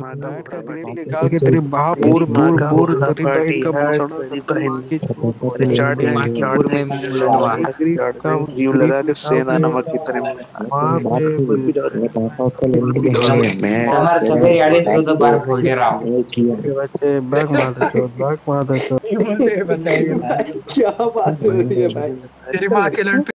माँ का बैठ बुरा के ग्रिल पार्टी निकाल के तेरी बाह तेरी पूर माँ पूर का पूर बुरा तेरी बहन पार्टी का है भोसड़ा तेरी सबको बहन मार के चूर और तेरी चाट माँ देंगे की चाट खुर में देंगे मुंह चाट लड़वा के देंगे ग्रिल चाट का देंगे जीव ग्रिल लगा के निकाल सेंधा के नमक की तरह मुंह में मार दे रुक भी जाओ रे Rapapakalende रुक भी जाओ रे man, Tamar there saberi ade tu the bar bol de rao. के बच्चे बैग मार दे चोद बैग मार दे चोद ये बोलते हुए बंदा है ये। भाई क्या बात हो रही है भाई। तेरी माँ के लड़